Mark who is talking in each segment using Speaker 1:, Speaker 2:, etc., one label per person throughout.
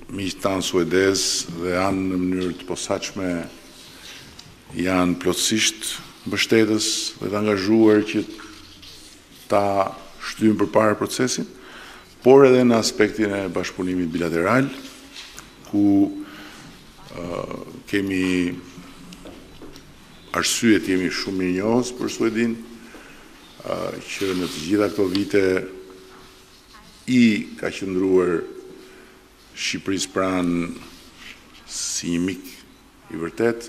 Speaker 1: miqtë tanë suedez dhe janë në mënyrë të posaçme janë plotësisht mbështetës dhe të angazhuar që ta shtyjnë përpara procesin, por edhe në aspektin e bashkëpunimit bilateral, ku kemi arsye të jemi shumë mirënjohës për Suedin, që në të gjitha këto vite i ka qëndruar Shqipërisë pranë si një mik i vërtet.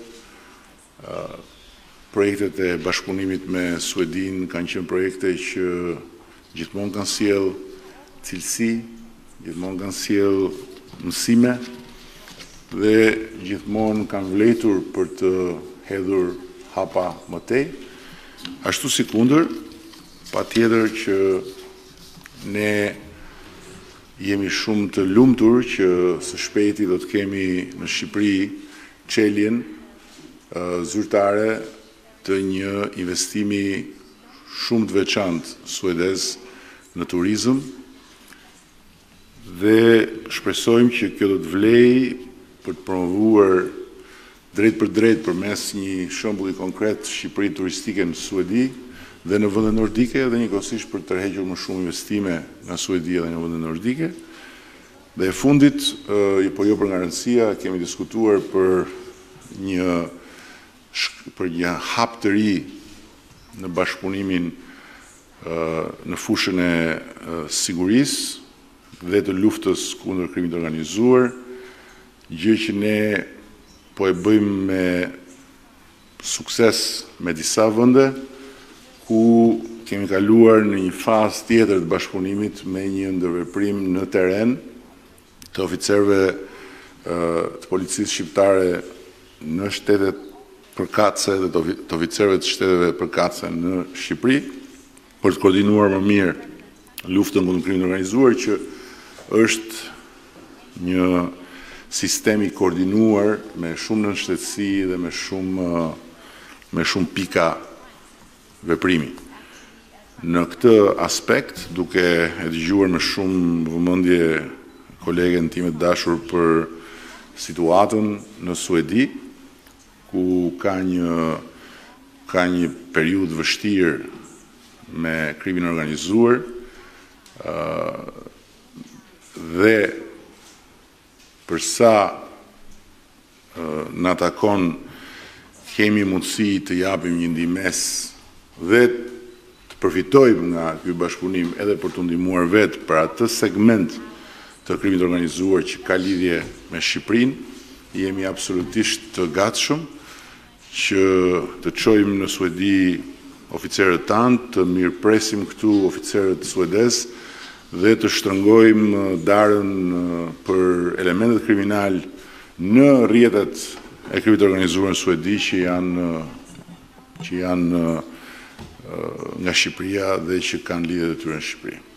Speaker 1: Projektet e bashkëpunimit me Suedin kanë qenë projekte që gjithmonë kanë sjell cilësi, gjithmonë kanë sjell mësime dhe gjithmonë kanë vletur për të hedhur hapa më tej. Ashtu si kundër, patjetër që ne jemi shumë të lumtur që së shpejti do të kemi në Shqipëri çeljen zyrtare të një investimi shumë të veçantë suedez në turizëm dhe shpresojmë që kjo do të vlejë për të promovuar drejt për drejt përmes një shembulli konkret Shqipëri turistike në Suedi dhe në vende nordike dhe njëkohësisht për të tërhequr më shumë investime nga Suedia dhe në vende nordike. Dhe e fundit, po jo për nga rëndësia, kemi diskutuar për një hap të ri në bashkëpunimin në fushën e sigurisë dhe të luftës kundër krimit organizuar, gjë që ne po e bëjmë me sukses me disa vende, ku kemi kaluar në një fazë tjetër të bashkëpunimit me një ndërveprim në teren të oficerëve të policisë shqiptare në shtetet përkatëse dhe të oficerëve të shteteve përkatëse në Shqipëri, për të koordinuar më mirë luftën kundër krimit organizuar, që është një sistem i koordinuar me shumë nënshtetësi dhe me shumë pika veprimi. Në këtë aspekt, duke e dëgjuar me shumë vëmendje kolegen time të dashur për situatën në Suedi, ku ka një periudhë vështirë me krimin organizuar dhe përsa na takon kemi mundësi të japim një ndihmës dhe të përfitojmë nga ky bashkëpunim edhe për të ndihmuar vetë për atë segment të krimit organizuar që ka lidhje me Shqipërinë, jemi absolutisht të gatshëm që të çojmë në Suedi oficerët tanë, të mirëpresim këtu oficerët suedez dhe të shtrëngojmë darën për elementet kriminal në rrjetet e krimit organizuar në Suedi që janë nga Shqipëria dhe që kanë lidhje të tyre në Shqipëri.